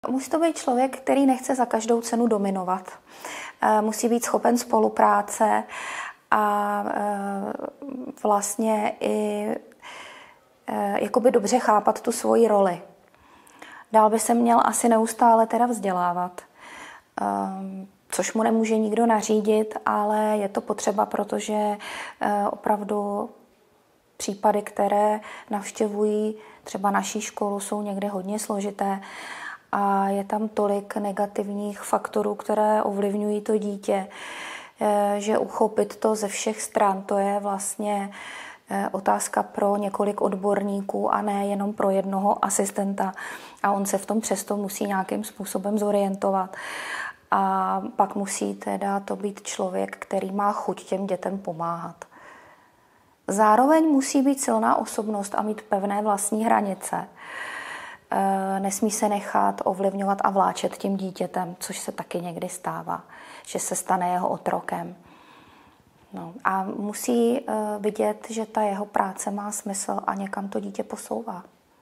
Musí to být člověk, který nechce za každou cenu dominovat. Musí být schopen spolupráce a vlastně i jakoby dobře chápat tu svoji roli. Dál by se měl asi neustále teda vzdělávat, což mu nemůže nikdo nařídit, ale je to potřeba, protože opravdu případy, které navštěvují třeba naší školu, jsou někde hodně složité a je tam tolik negativních faktorů, které ovlivňují to dítě, že uchopit to ze všech stran, to je vlastně otázka pro několik odborníků a ne jenom pro jednoho asistenta. A on se v tom přesto musí nějakým způsobem zorientovat. A pak musí teda to být člověk, který má chuť těm dětem pomáhat. Zároveň musí být silná osobnost a mít pevné vlastní hranice. Nesmí se nechat ovlivňovat a vláčet tím dítětem, což se taky někdy stává, že se stane jeho otrokem. No, a musí vidět, že ta jeho práce má smysl a někam to dítě posouvá.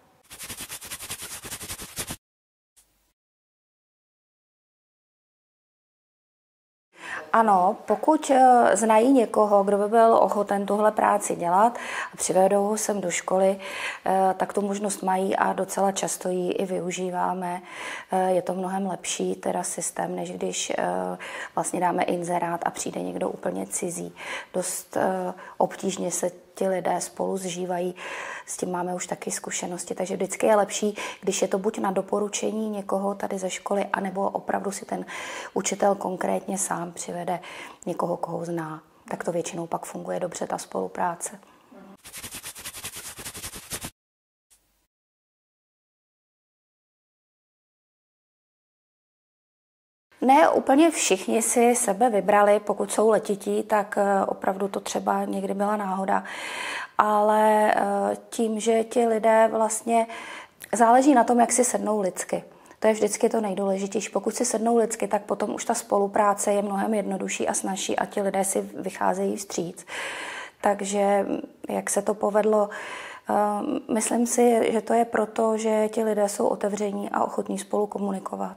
Ano, pokud znají někoho, kdo by byl ochoten tuhle práci dělat a přivedou ho sem do školy, tak tu možnost mají a docela často ji i využíváme. Je to mnohem lepší teda systém, než když vlastně dáme inzerát a přijde někdo úplně cizí. Dost obtížně se ti lidé spolu zžívají, s tím máme už taky zkušenosti, takže vždycky je lepší, když je to buď na doporučení někoho tady ze školy, anebo opravdu si ten učitel konkrétně sám přivede někoho, koho zná. Tak to většinou pak funguje dobře, ta spolupráce. Ne, úplně všichni si sebe vybrali, pokud jsou letití, tak opravdu to třeba někdy byla náhoda. Ale tím, že ti lidé vlastně záleží na tom, jak si sednou lidsky. To je vždycky to nejdůležitější. Pokud si sednou lidsky, tak potom už ta spolupráce je mnohem jednodušší a snazší a ti lidé si vycházejí vstříc. Takže jak se to povedlo, myslím si, že to je proto, že ti lidé jsou otevření a ochotní spolu komunikovat.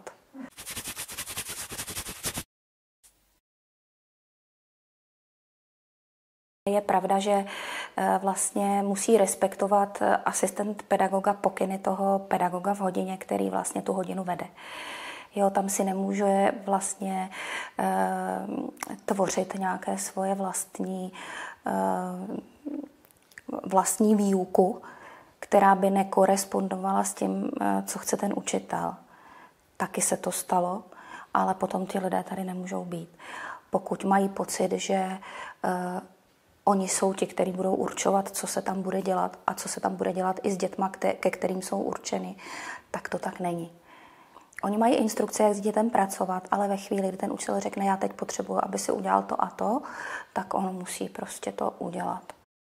Je pravda, že vlastně musí respektovat asistent pedagoga pokyny toho pedagoga v hodině, který vlastně tu hodinu vede. Jo, tam si nemůže vlastně tvořit nějaké svoje vlastní výuku, která by nekorespondovala s tím, co chce ten učitel. Taky se to stalo, ale potom ti lidé tady nemůžou být. Pokud mají pocit, že oni jsou ti, kteří budou určovat, co se tam bude dělat a co se tam bude dělat i s dětma, ke kterým jsou určeny, tak to tak není. Oni mají instrukce, jak s dětem pracovat, ale ve chvíli, kdy ten učitel řekne, já teď potřebuji, aby si udělal to a to, tak on musí prostě to udělat.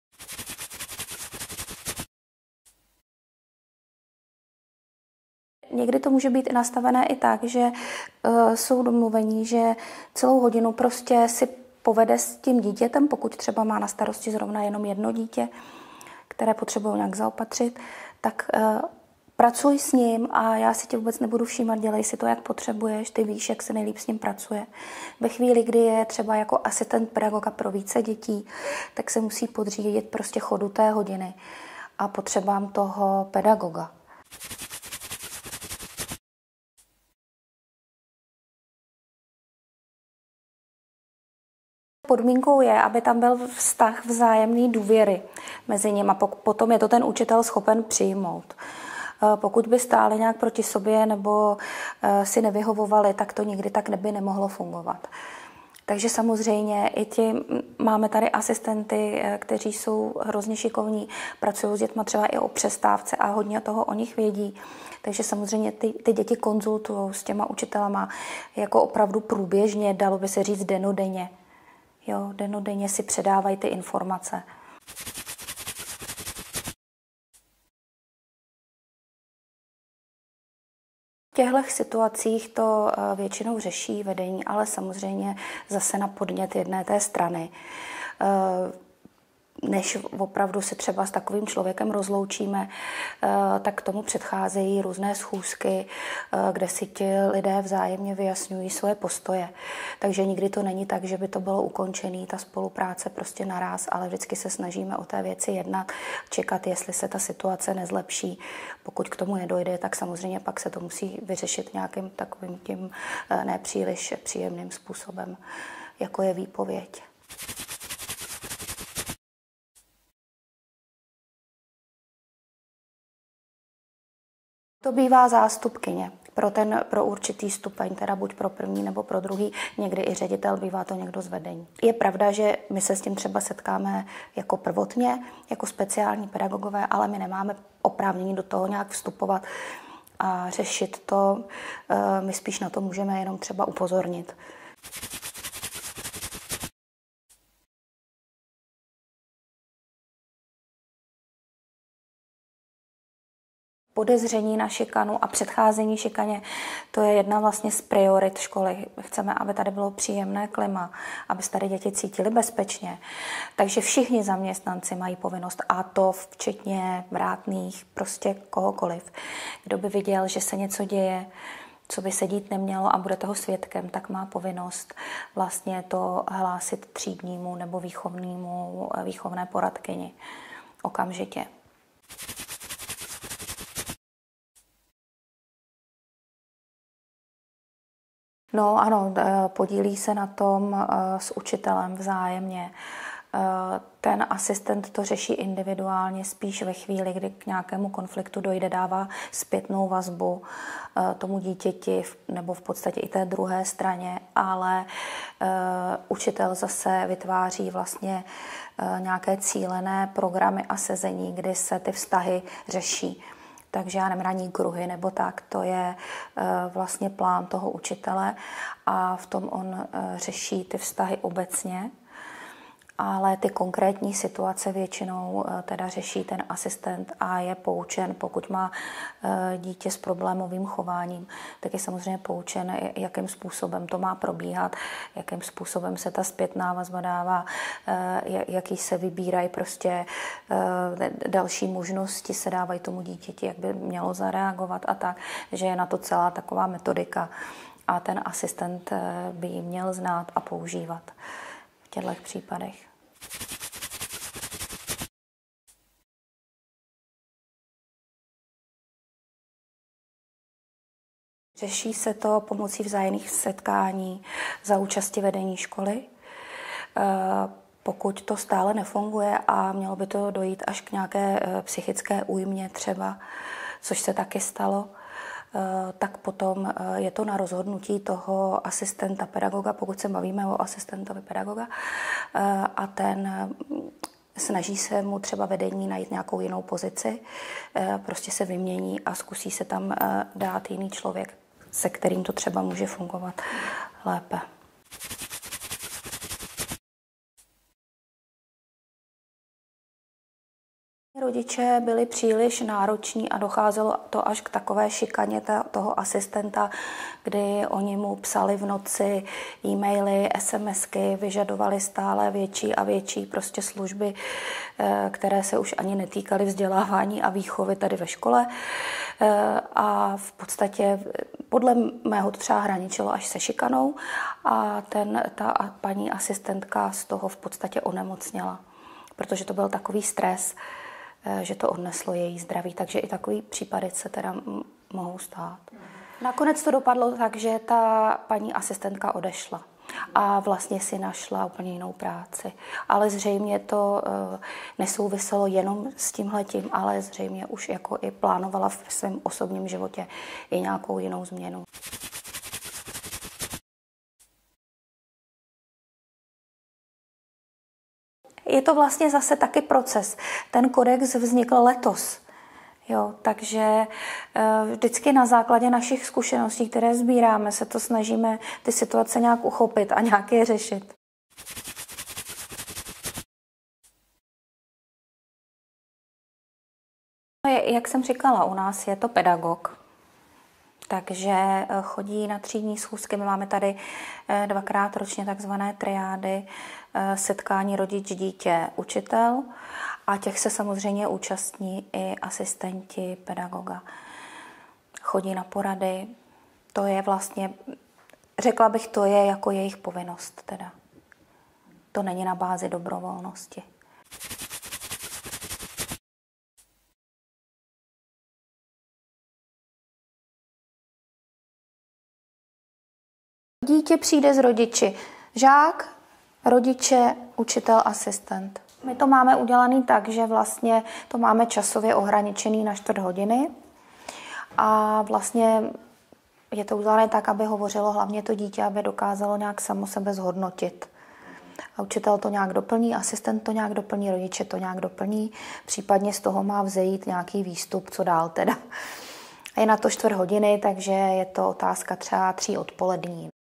Někdy to může být i nastavené i tak, že jsou domluvení, že celou hodinu prostě si povede s tím dítětem, pokud třeba má na starosti zrovna jenom jedno dítě, které potřebují nějak zaopatřit, tak pracuj s ním a já si tě vůbec nebudu všímat, dělej si to, jak potřebuješ, ty víš, jak se nejlíp s ním pracuje. Ve chvíli, kdy je třeba jako asistent pedagoga pro více dětí, tak se musí podřídit prostě chodu té hodiny a potřebám toho pedagoga. Podmínkou je, aby tam byl vztah vzájemný důvěry mezi nimi a potom je to ten učitel schopen přijmout. Pokud by stáli nějak proti sobě nebo si nevyhovovali, tak to nikdy tak by nemohlo fungovat. Takže samozřejmě máme tady asistenty, kteří jsou hrozně šikovní, pracují s dětmi třeba i o přestávce a hodně toho o nich vědí. Takže samozřejmě ty děti konzultují s těma učitelama jako opravdu průběžně, dalo by se říct dennodenně. Jo, dennodenně si předávají ty informace. V těchto situacích to většinou řeší vedení, ale samozřejmě zase na podnět jedné té strany. než opravdu se třeba s takovým člověkem rozloučíme, tak tomu předcházejí různé schůzky, kde si ti lidé vzájemně vyjasňují svoje postoje. Takže nikdy to není tak, že by to bylo ukončené, ta spolupráce prostě naráz, ale vždycky se snažíme o té věci jednat, čekat, jestli se ta situace nezlepší. Pokud k tomu nedojde, tak samozřejmě pak se to musí vyřešit nějakým takovým tím nepříliš příjemným způsobem, jako je výpověď. To bývá zástupkyně pro určitý stupeň, teda buď pro první nebo pro druhý, někdy i ředitel, bývá to někdo z vedení. Je pravda, že my se s tím třeba setkáme jako prvotně, jako speciální pedagogové, ale my nemáme oprávnění do toho nějak vstupovat a řešit to. My spíš na to můžeme jenom třeba upozornit. Podezření na šikanu a předcházení šikaně, to je jedna vlastně z priorit školy. Chceme, aby tady bylo příjemné klima, aby se tady děti cítily bezpečně. Takže všichni zaměstnanci mají povinnost, a to včetně vrátných, prostě kohokoliv. Kdo by viděl, že se něco děje, co by se dít nemělo a bude toho svědkem, tak má povinnost vlastně to hlásit třídnímu nebo výchovné poradkyni okamžitě. No ano, podílí se na tom s učitelem vzájemně. Ten asistent to řeší individuálně, spíš ve chvíli, kdy k nějakému konfliktu dojde, dává zpětnou vazbu tomu dítěti nebo v podstatě i té druhé straně, ale učitel zase vytváří vlastně nějaké cílené programy a sezení, kdy se ty vztahy řeší. Takže já nevím, ranní kruhy nebo tak, to je vlastně plán toho učitele a v tom on řeší ty vztahy obecně, ale ty konkrétní situace většinou teda řeší ten asistent a je poučen, pokud má dítě s problémovým chováním, tak je samozřejmě poučen, jakým způsobem to má probíhat, jakým způsobem se ta zpětná vazba dává, jaký se vybírají prostě další možnosti se dávají tomu dítěti, jak by mělo zareagovat a tak, že je na to celá taková metodika a ten asistent by ji měl znát a používat v těchto případech. Řeší se to pomocí vzájemných setkání za účasti vedení školy. Pokud to stále nefunguje a mělo by to dojít až k nějaké psychické újmě třeba, což se taky stalo, tak potom je to na rozhodnutí toho asistenta pedagoga, pokud se bavíme o asistentovi pedagoga, a ten snaží se mu třeba vedení najít nějakou jinou pozici, prostě se vymění a zkusí se tam dát jiný člověk, se kterým to třeba může fungovat lépe. Rodiče byli příliš nároční a docházelo to až k takové šikaně toho asistenta, kdy oni mu psali v noci e-maily, SMSky, vyžadovali stále větší a větší prostě služby, které se už ani netýkaly vzdělávání a výchovy tady ve škole. A v podstatě podle mého to třeba hraničilo až se šikanou a ta paní asistentka z toho v podstatě onemocněla, protože to byl takový stres, že to odneslo její zdraví, takže i takový případy se teda mohou stát. Nakonec to dopadlo tak, že ta paní asistentka odešla a vlastně si našla úplně jinou práci. Ale zřejmě to nesouviselo jenom s tímhletím, ale zřejmě už jako i plánovala v svém osobním životě i nějakou jinou změnu. Je to vlastně zase taky proces. Ten kodex vznikl letos. Jo, takže vždycky na základě našich zkušeností, které sbíráme, se to snažíme ty situace nějak uchopit a nějak je řešit. Jak jsem říkala, u nás je to pedagog. Takže chodí na třídní schůzky. My máme tady 2krát ročně takzvané triády, setkání rodič, dítě, učitel, a těch se samozřejmě účastní i asistenti pedagoga. Chodí na porady. To je vlastně, řekla bych, to je jako jejich povinnost teda. To není na bázi dobrovolnosti. Dítě přijde s rodiči. Žák, rodiče, učitel, asistent. My to máme udělané tak, že vlastně to máme časově ohraničený na 4 hodiny a vlastně je to udělané tak, aby hovořilo hlavně to dítě, aby dokázalo nějak samo sebe zhodnotit. A učitel to nějak doplní, asistent to nějak doplní, rodiče to nějak doplní, případně z toho má vzejít nějaký výstup, co dál teda. Je na to 4 hodiny, takže je to otázka třeba 3 odpolední.